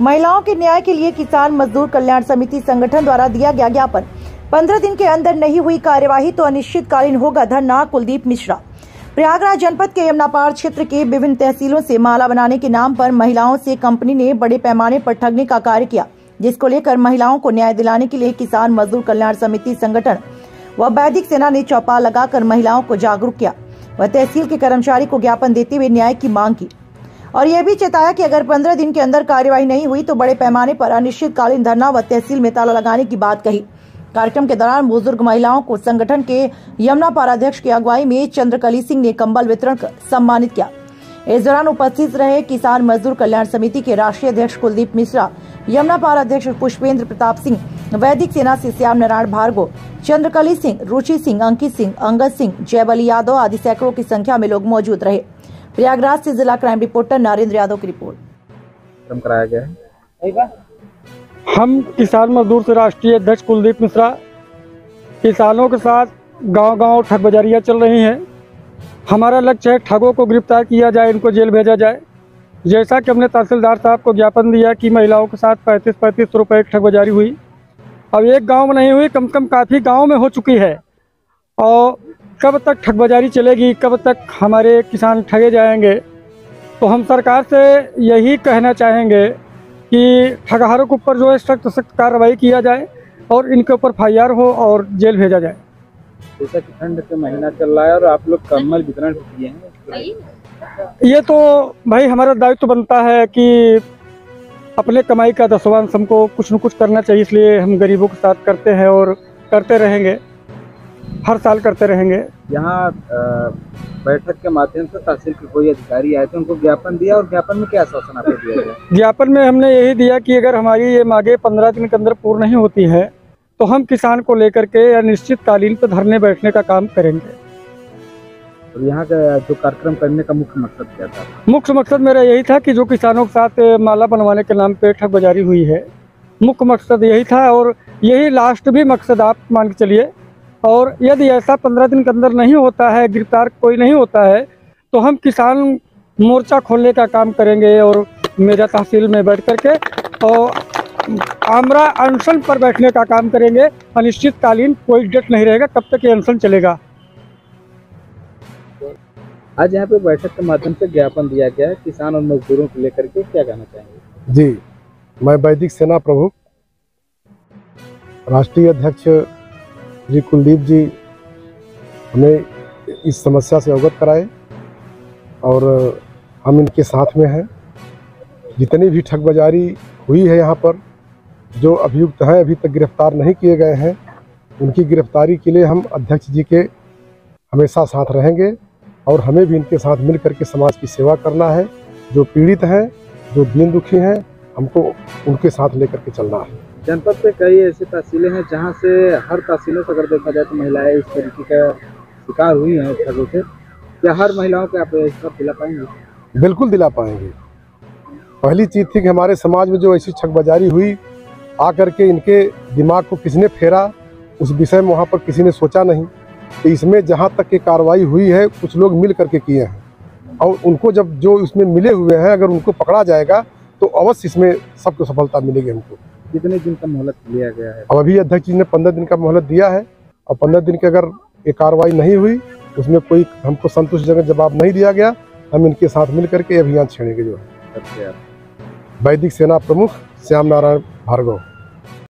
महिलाओं के न्याय के लिए किसान मजदूर कल्याण समिति संगठन द्वारा दिया गया ज्ञापन। 15 दिन के अंदर नहीं हुई कार्यवाही तो अनिश्चितकालीन होगा धरना। कुलदीप मिश्रा। प्रयागराज जनपद के यमुनापार क्षेत्र के विभिन्न तहसीलों से माला बनाने के नाम पर महिलाओं से कंपनी ने बड़े पैमाने पर ठगने का कार्य किया, जिसको लेकर महिलाओं को न्याय दिलाने के लिए किसान मजदूर कल्याण समिति संगठन व वैदिक सेना ने चौपाल लगाकर महिलाओं को जागरूक किया व तहसील के कर्मचारी को ज्ञापन देते हुए न्याय की मांग की और यह भी चेताया कि अगर 15 दिन के अंदर कार्यवाही नहीं हुई तो बड़े पैमाने पर अनिश्चितकालीन धरना व तहसील में ताला लगाने की बात कही। कार्यक्रम के दौरान बुजुर्ग महिलाओं को संगठन के यमुनापार अध्यक्ष की अगुवाई में चंद्रकली सिंह ने कंबल वितरण कर सम्मानित किया। इस दौरान उपस्थित रहे किसान मजदूर कल्याण समिति के राष्ट्रीय अध्यक्ष कुलदीप मिश्रा, यमुनापार अध्यक्ष पुष्पेंद्र प्रताप सिंह, वैदिक सेना से श्याम नारायण भार्गव, चंद्रकली सिंह, रुचि सिंह, अंकित सिंह, अंगद सिंह, जयबली यादव आदि सैकड़ों की संख्या में लोग मौजूद रहे। प्रयागराज से जिला क्राइम रिपोर्टर नरेंद्र यादव की रिपोर्ट। कराया गया है। हम किसान मजदूर से राष्ट्रीय अध्यक्ष कुलदीप मिश्रा, किसानों के साथ गांव-गांव ठग बाजारियाँ चल रही हैं। हमारा लक्ष्य है ठगों को गिरफ्तार किया जाए, इनको जेल भेजा जाए। जैसा कि हमने तहसीलदार साहब को ज्ञापन दिया कि महिलाओं के साथ 35-35 रुपये की ठग बाजारी हुई। अब एक गांव में नहीं हुई, कम से कम काफ़ी गाँव में हो चुकी है। और कब तक ठग बाजारी चलेगी, कब तक हमारे किसान ठगे जाएंगे। तो हम सरकार से यही कहना चाहेंगे कि ठगहारों के ऊपर जो है सख्त कार्रवाई किया जाए और इनके ऊपर FIR हो और जेल भेजा जाए। जैसा कि ठंड का महीना चल रहा है और आप लोग कंबल वितरण किए हैं, ये तो भाई हमारा दायित्व बनता है कि अपने कमाई का 10वां हमको कुछ न कुछ करना चाहिए, इसलिए हम गरीबों के साथ करते हैं और करते रहेंगे, हर साल करते रहेंगे। यहाँ बैठक के माध्यम से तहसील के कोई अधिकारी आए थे, उनको ज्ञापन दिया और ज्ञापन में क्या आश्वासन आपको दिया गया? ज्ञापन में हमने यही दिया कि अगर हमारी ये मांगे 15 दिन के अंदर पूर्ण नहीं होती है तो हम किसान को लेकर के अनिश्चितकालीन पर धरने बैठने का काम करेंगे। और यहाँ का जो कार्यक्रम करने का मुख्य मकसद क्या था? मुख्य मकसद मेरा यही था कि जो किसानों के साथ माला बनवाने के नाम पे ठग बाजारी हुई है, मुख्य मकसद यही था और यही लास्ट भी मकसद आप मान के चलिए। और यदि ऐसा 15 दिन के अंदर नहीं होता है, गिरफ्तार कोई नहीं होता है, तो हम किसान मोर्चा खोलने का काम करेंगे और मेजा तहसील में बैठ करके और आमरा अनशन पर बैठने का काम करेंगे। अनिश्चितकालीन कोई डेट नहीं रहेगा, कब तक ये अनशन चलेगा। आज यहाँ पे बैठक के माध्यम से ज्ञापन दिया गया है किसान और मजदूरों को लेकर के, क्या कहना चाहेंगे? जी, मैं वैदिक सेना प्रमुख राष्ट्रीय अध्यक्ष जी कुलदीप जी हमें इस समस्या से अवगत कराए और हम इनके साथ में हैं। जितनी भी ठग बाजारी हुई है यहाँ पर, जो अभियुक्त हैं अभी तक गिरफ्तार नहीं किए गए हैं, उनकी गिरफ्तारी के लिए हम अध्यक्ष जी के हमेशा साथ रहेंगे और हमें भी इनके साथ मिल करके समाज की सेवा करना है। जो पीड़ित हैं, जो दीन दुखी हैं, हमको उनके साथ लेकर के चलना है। जनपद पे कई ऐसी तहसीलें हैं जहां से हर तहसीलों से अगर देखा जाए तो महिलाएं इस तरीके का शिकार हुई हैं ठगों से। क्या हर महिलाओं को आप इसका दिला पाएंगे? बिल्कुल दिला पाएंगे। पहली चीज़ थी कि हमारे समाज में जो ऐसी ठगबाजारी हुई, आकर के इनके दिमाग को किसने फेरा, उस विषय में वहाँ पर किसी ने सोचा नहीं। तो इसमें जहाँ तक की कार्रवाई हुई है, कुछ लोग मिल करके किए हैं और उनको जब जो इसमें मिले हुए हैं, अगर उनको पकड़ा जाएगा तो अवश्य इसमें सबको सफलता मिलेगी। हमको कितने दिन का मोहलत लिया गया है? अब अभी अध्यक्ष जी ने 15 दिन का मोहलत दिया है और 15 दिन की अगर ये कार्रवाई नहीं हुई, उसमें कोई हमको संतुष्टिजनक जवाब नहीं दिया गया, हम इनके साथ मिल करके अभियान छेड़ेंगे। जो है वैदिक सेना प्रमुख श्याम नारायण भार्गव।